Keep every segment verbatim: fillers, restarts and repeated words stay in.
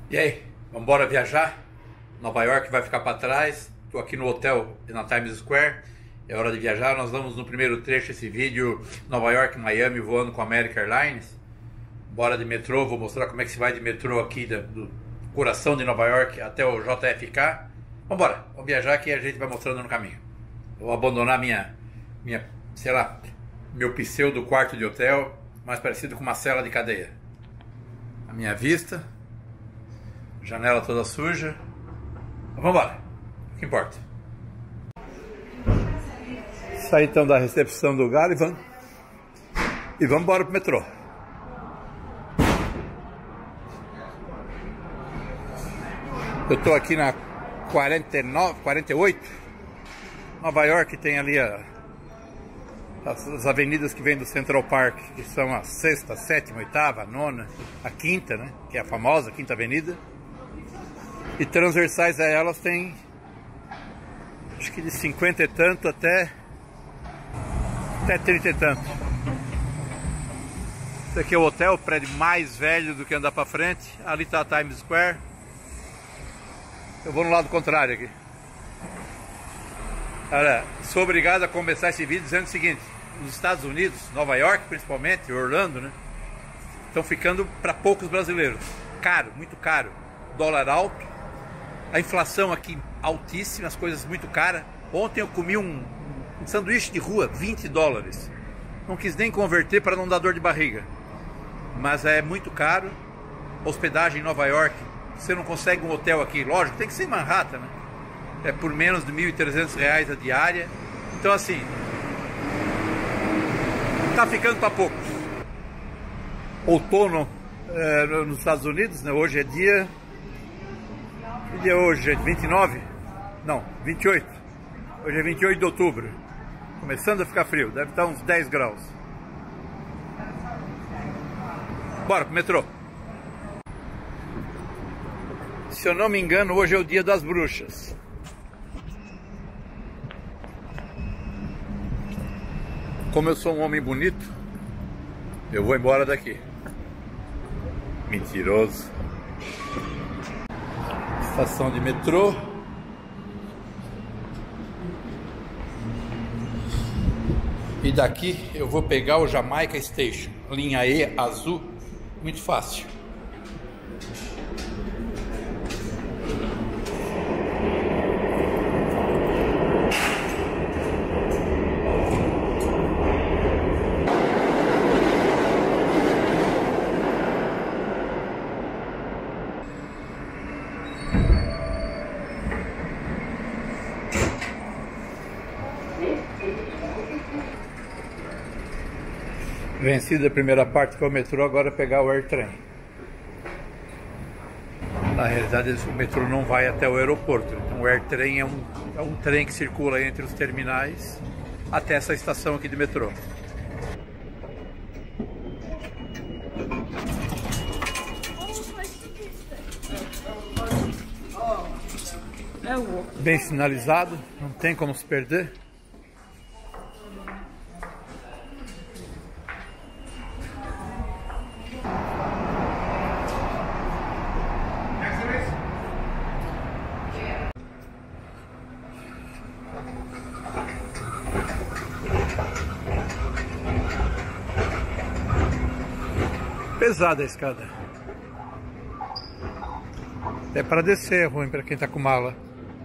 E aí, vamos embora viajar? Nova York vai ficar para trás. Estou aqui no hotel na Times Square. É hora de viajar. Nós vamos no primeiro trecho desse vídeo, Nova York, Miami, voando com a American Airlines. Bora de metrô, vou mostrar como é que se vai de metrô aqui do coração de Nova York até o J F K. Vamos embora, vamos viajar que a gente vai mostrando no caminho. Vou abandonar minha, minha, sei lá, meu pseudo quarto de hotel, mais parecido com uma cela de cadeia. A minha vista, janela toda suja. Vamos embora, o que importa. Saí então da recepção do Garivan e vamos embora pro metrô. Eu estou aqui na quarenta e nove, quarenta e oito. Nova York tem ali a, as, as avenidas que vêm do Central Park, que são a sexta, a sétima, a oitava, a nona, a quinta, né? Que é a famosa Quinta Avenida. E transversais a elas tem, acho que de cinquenta e tanto até, até trinta e tanto. Esse aqui é o hotel, o prédio mais velho do que andar para frente. Ali está a Times Square. Eu vou no lado contrário aqui. Olha, sou obrigado a começar esse vídeo dizendo o seguinte: nos Estados Unidos, Nova York principalmente, Orlando, né, estão ficando para poucos brasileiros. Caro, muito caro. Dólar alto, a inflação aqui altíssima, as coisas muito caras. Ontem eu comi um, um sanduíche de rua, vinte dólares. Não quis nem converter para não dar dor de barriga. Mas é muito caro. Hospedagem em Nova York, você não consegue um hotel aqui, lógico, tem que ser em Manhattan, né? É por menos de mil e trezentos reais a diária. Então assim, tá ficando para poucos. Outono é, nos Estados Unidos, né? Hoje é dia... Que dia é hoje, gente? vinte e nove? Não, vinte e oito. Hoje é vinte e oito de outubro. Começando a ficar frio, deve estar uns dez graus. Bora pro metrô. Se eu não me engano, hoje é o dia das bruxas. Como eu sou um homem bonito, eu vou embora daqui. Mentiroso. Estação de metrô. E daqui eu vou pegar o Jamaica Station, linha E azul, muito fácil. Vencida a primeira parte que é o metrô, agora é pegar o AirTrain. Na realidade o metrô não vai até o aeroporto, então o AirTrain é um, é um trem que circula entre os terminais até essa estação aqui de metrô. Bem sinalizado, não tem como se perder. Pesada a escada. Até para descer é ruim para quem está com mala.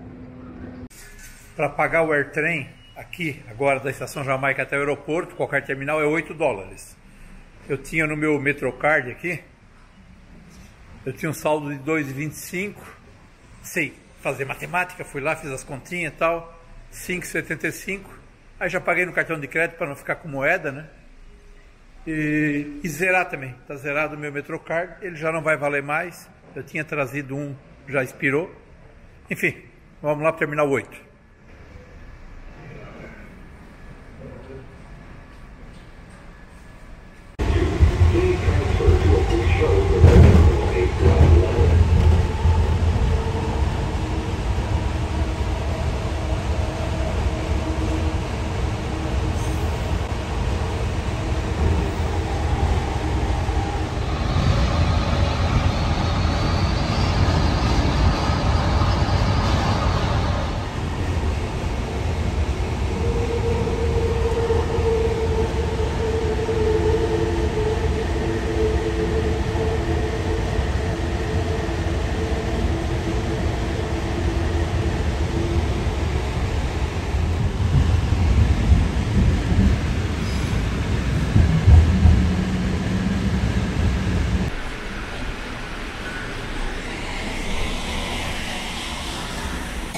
Para pagar o AirTrain aqui, agora da estação Jamaica até o aeroporto, qualquer terminal, é oito dólares. Eu tinha no meu Metrocard aqui, eu tinha um saldo de dois reais e vinte e cinco. Sei fazer matemática, fui lá, fiz as continhas e tal. cinco reais e setenta e cinco. Aí já paguei no cartão de crédito para não ficar com moeda, né? E, e zerar também, tá zerado o meu Metrocard, ele já não vai valer mais. Eu tinha trazido um, já expirou. Enfim, vamos lá para o terminal oito.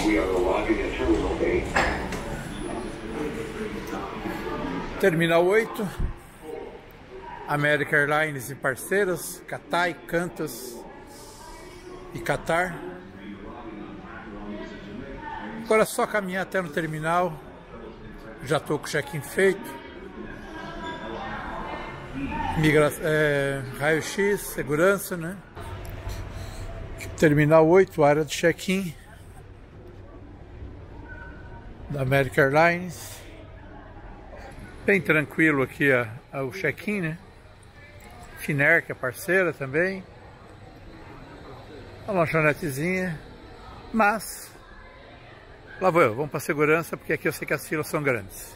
Terminal oito, American Airlines e parceiras, Cathay, Qantas e Qatar. Agora é só caminhar até no terminal. Já estou com o check-in feito. Migra é, raio-x, segurança, né? Terminal oito, área de check-in da American Airlines. Bem tranquilo aqui a, a, o check-in, né? Finnair, que é parceira também. Uma lanchonetezinha. Mas lá vou eu, vamos para a segurança, porque aqui eu sei que as filas são grandes.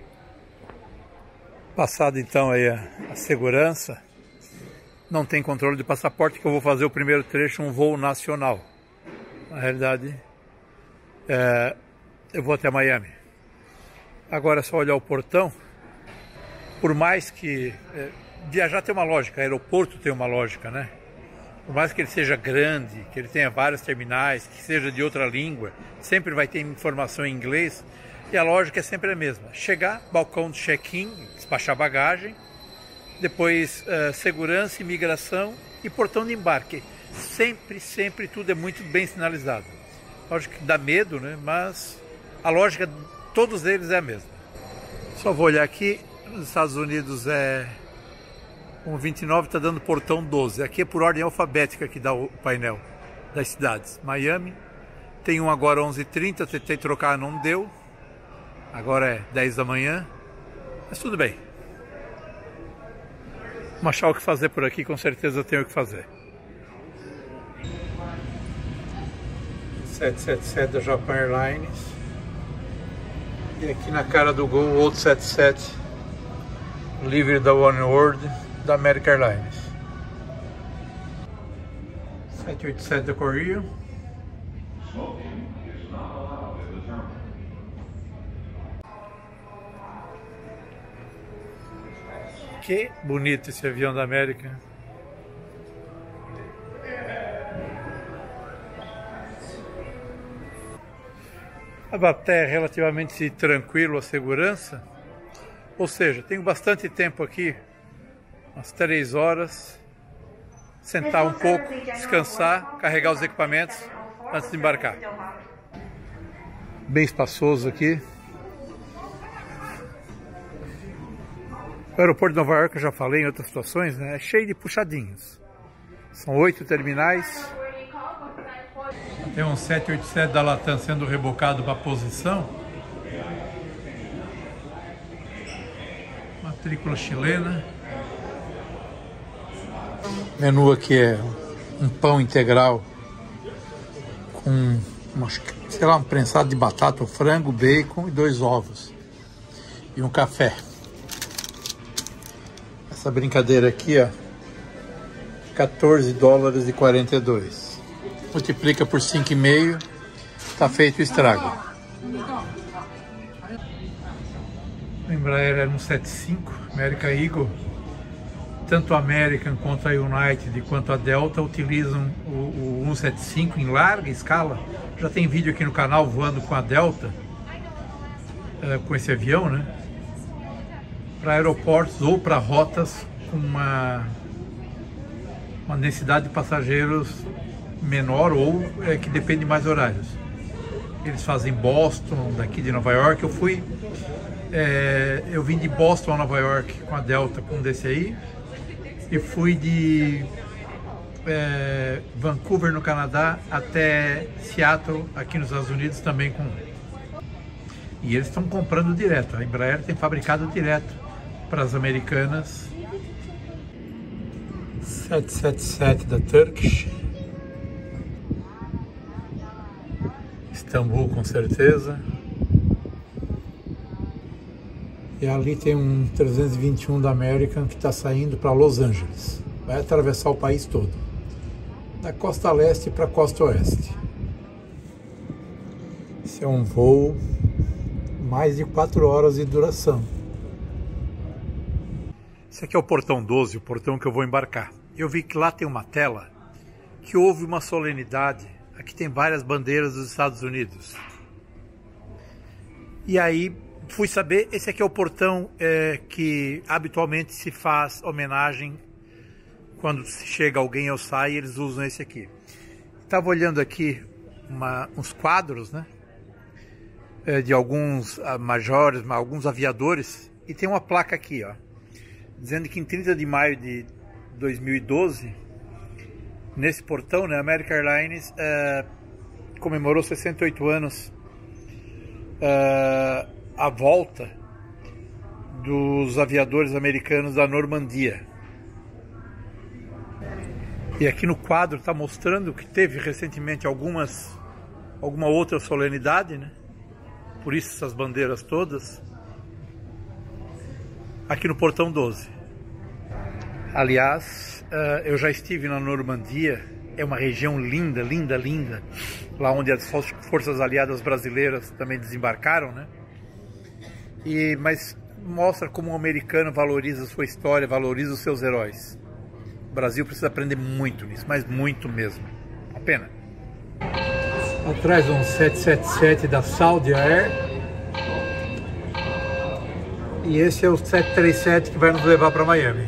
Passado então aí a, a segurança, não tem controle de passaporte, que eu vou fazer o primeiro trecho, um voo nacional. Na realidade, é, eu vou até Miami. Agora é só olhar o portão. Por mais que é, viajar tem uma lógica, aeroporto tem uma lógica, né? Por mais que ele seja grande, que ele tenha vários terminais, que seja de outra língua, sempre vai ter informação em inglês. E a lógica é sempre a mesma. Chegar, balcão de check-in, despachar bagagem, depois uh, segurança, imigração e portão de embarque. Sempre, sempre tudo é muito bem sinalizado. Lógico que dá medo, né? Mas a lógica de todos eles é a mesma. Só vou olhar aqui, nos Estados Unidos é um vinte e nove, está dando portão doze. Aqui é por ordem alfabética que dá o painel das cidades. Miami, tem um agora onze e trinta, tentei trocar, não deu. Agora é dez da manhã, mas tudo bem. Vamos achar o que fazer por aqui, com certeza eu tenho o que fazer. sete sete sete da Japan Airlines. E aqui na cara do gol, outro sete sete, livre da One World, da American Airlines. sete oito sete da Korea. Que bonito esse avião da América. Até relativamente tranquilo a segurança. Ou seja, tenho bastante tempo aqui, umas três horas. Sentar um pouco, descansar, carregar os equipamentos antes de embarcar. Bem espaçoso aqui. O aeroporto de Nova York, eu já falei em outras situações, né? É cheio de puxadinhos. São oito terminais. Tem um sete oito sete da Latam sendo rebocado para a posição. Matrícula chilena. O menu aqui é um pão integral com uma, sei lá, um prensado de batata, frango, bacon e dois ovos. E um café. Essa brincadeira aqui, ó, quatorze dólares e quarenta e dois. Multiplica por cinco e meio, tá feito o estrago. O Embraer era um sete cinco, American Eagle. Tanto a American quanto a United quanto a Delta utilizam o, o cento e setenta e cinco em larga escala. Já tem vídeo aqui no canal voando com a Delta, é, com esse avião, né? Para aeroportos ou para rotas com uma, uma densidade de passageiros menor ou é, que depende de mais horários. Eles fazem Boston, daqui de Nova York. Eu fui, é, eu vim de Boston a Nova York com a Delta, com um desse aí, e fui de é, Vancouver, no Canadá, até Seattle, aqui nos Estados Unidos, também com um. E eles estão comprando direto. A Embraer tem fabricado direto para as americanas. sete sete sete da Turkish. Istambul, com certeza. E ali tem um trezentos e vinte e um da American que está saindo para Los Angeles. Vai atravessar o país todo, da costa leste para a costa oeste. Esse é um voo mais de quatro horas de duração. Esse aqui é o portão doze, o portão que eu vou embarcar. Eu vi que lá tem uma tela que houve uma solenidade Aqui tem várias bandeiras dos Estados Unidos. E aí fui saber, esse aqui é o portão é, que habitualmente se faz homenagem quando chega alguém ou sai, eles usam esse aqui. Estava olhando aqui uma, uns quadros, né, de alguns majores, alguns aviadores, e tem uma placa aqui, ó, dizendo que em trinta de maio de dois mil e doze, nesse portão, né, a American Airlines é, comemorou sessenta e oito anos é, a volta dos aviadores americanos da Normandia. E aqui no quadro está mostrando que teve recentemente algumas, alguma outra solenidade, né? Por isso essas bandeiras todas. Aqui no portão doze. Aliás, eu já estive na Normandia. É uma região linda, linda, linda. Lá onde as forças aliadas brasileiras também desembarcaram, né? E, mas mostra como o americano valoriza a sua história, valoriza os seus heróis. O Brasil precisa aprender muito nisso, mas muito mesmo. Uma pena. Atrás um sete sete sete da Saudi Air. E esse é o sete três sete que vai nos levar para Miami.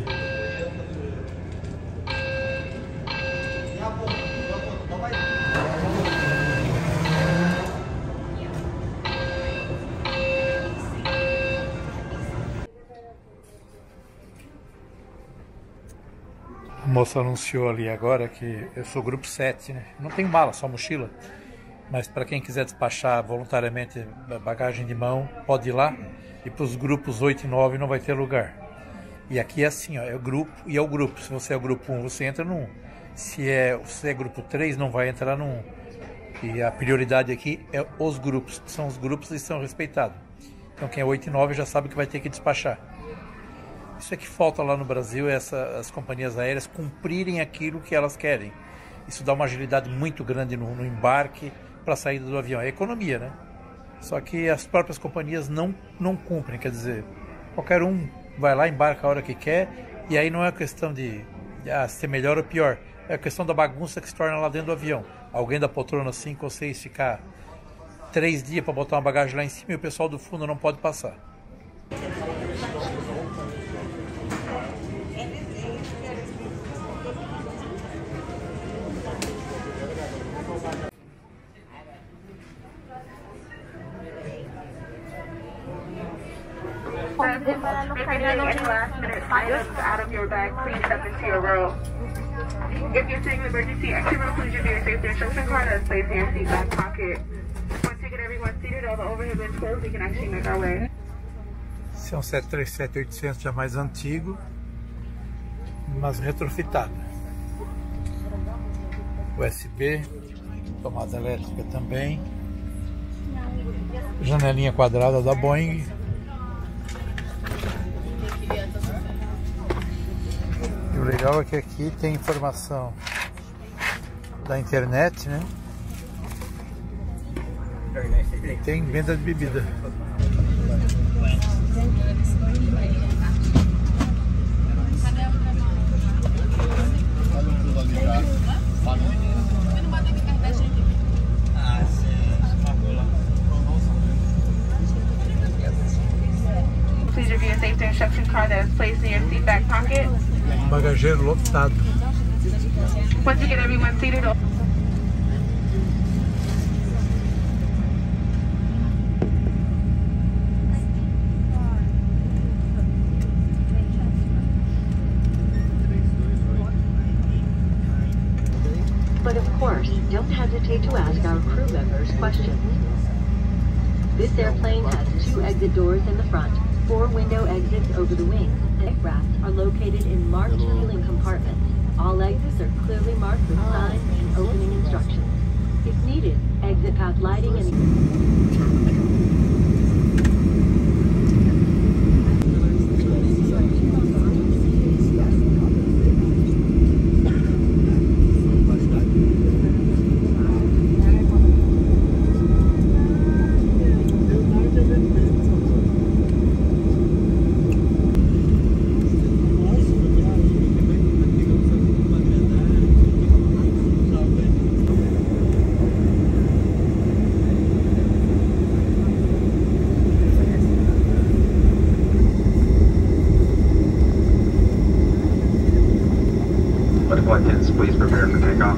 A moça anunciou ali agora que eu sou grupo sete, né? Não tenho mala, só mochila. Mas para quem quiser despachar voluntariamente bagagem de mão, pode ir lá. E para os grupos oito e nove não vai ter lugar. E aqui é assim, ó, é o grupo e é o grupo. Se você é o grupo um, você entra no um. Se é, você é grupo três, não vai entrar no um. E a prioridade aqui é os grupos. São os grupos que são respeitados. Então quem é oito e nove já sabe que vai ter que despachar. Isso é que falta lá no Brasil, é essa, as companhias aéreas cumprirem aquilo que elas querem. Isso dá uma agilidade muito grande no, no embarque para a saída do avião. É economia, né? Só que as próprias companhias não, não cumprem. Quer dizer, qualquer um vai lá, embarca a hora que quer. E aí não é questão de, de ah, ser melhor ou pior. É a questão da bagunça que se torna lá dentro do avião. Alguém da poltrona cinco ou seis ficar três dias para botar uma bagagem lá em cima e o pessoal do fundo não pode passar. If you need any last minute items out of your bag, please step into your row. If you're taking emergency exit row, please review your safety instruction card that's placed in your seat back pocket. Once you get everyone seated, all the overhead bins closed, we can actually make our way. Esse é um sete três sete oitocentos já mais antigo, mas retrofitado. U S B, tomada elétrica também, janelinha quadrada da Boeing. E o legal é que aqui tem informação da internet, né? E tem venda de bebida. Please review your safety instruction card that is placed in your seat back pocket. Bagageiro lotado. Once you get everyone seated, but of course, don't hesitate to ask our crew members questions. This airplane has two exit doors in the front, four window exits over the wings. Aircraft are located in marked fueling compartments. All exits are clearly marked with signs and opening instructions. If needed, exit path lighting and... takeoff.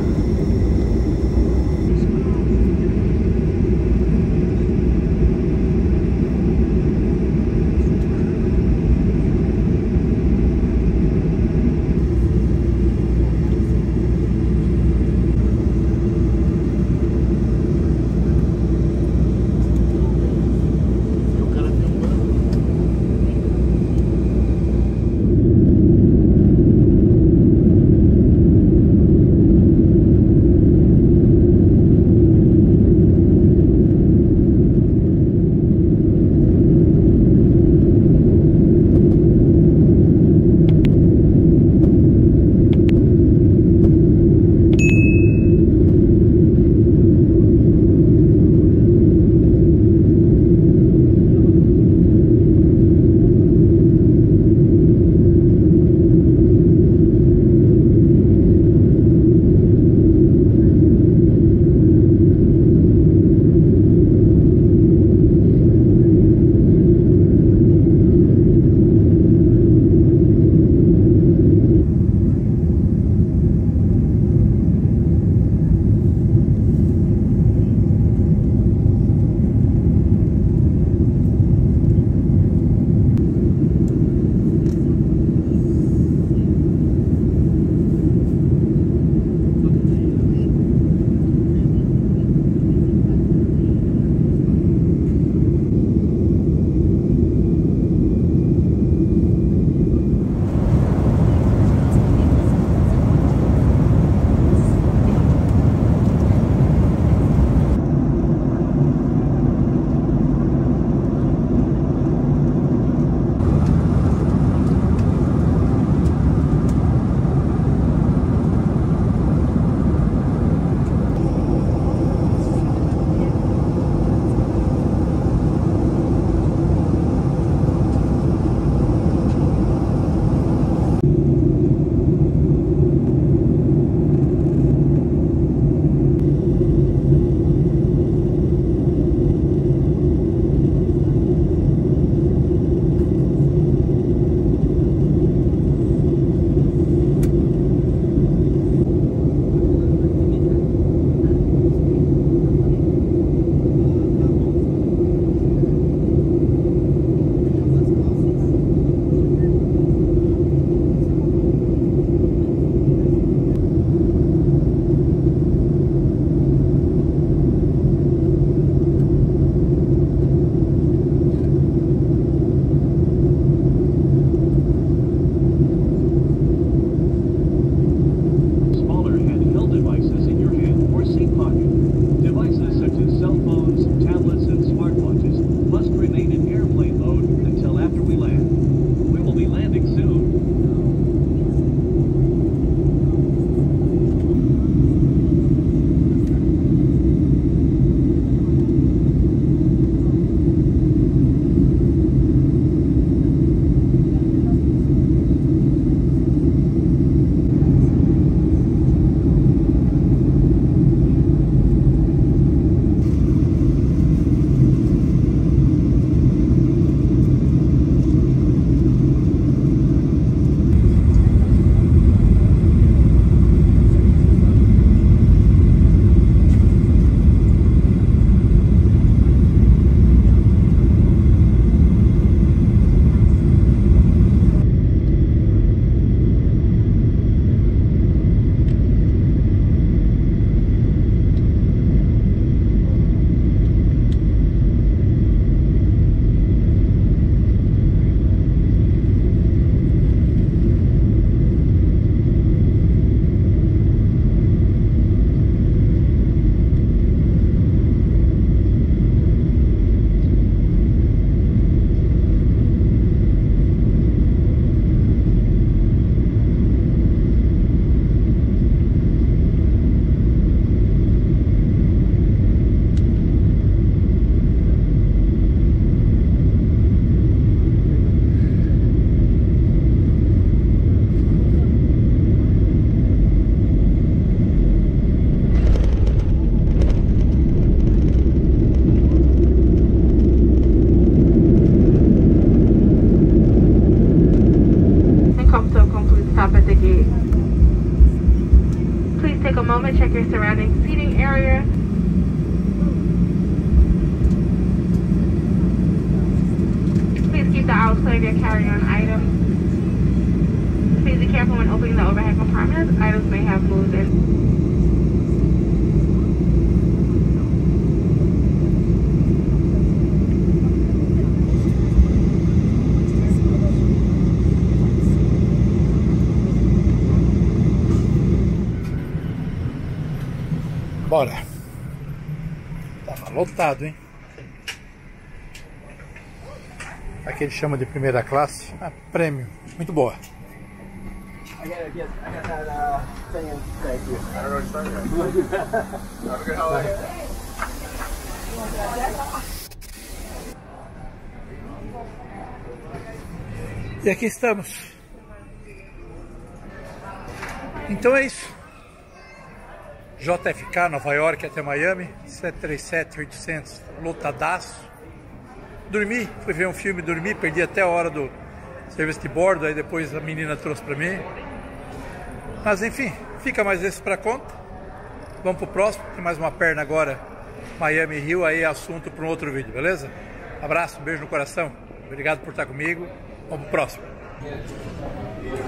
your surrounding seating area. Please keep the aisles clear of your carry-on items. Please be careful when opening the overhead compartments. Items may have moved in. Bora. Tava lotado, hein? Aqui eles chamam de primeira classe. Ah, prêmio. Muito boa. I got, yes, I got that uh, thing in. Thank you. I don't know what to start. Have a good holiday. E aqui estamos. Então é isso. J F K, Nova York até Miami, sete três sete oitocentos, lotadaço. Dormi, fui ver um filme, dormi, perdi até a hora do serviço de bordo, aí depois a menina trouxe pra mim. Mas enfim, fica mais esse pra conta. Vamos pro próximo, tem mais uma perna agora, Miami Rio, aí é assunto para um outro vídeo, beleza? Abraço, beijo no coração, obrigado por estar comigo, vamos pro próximo.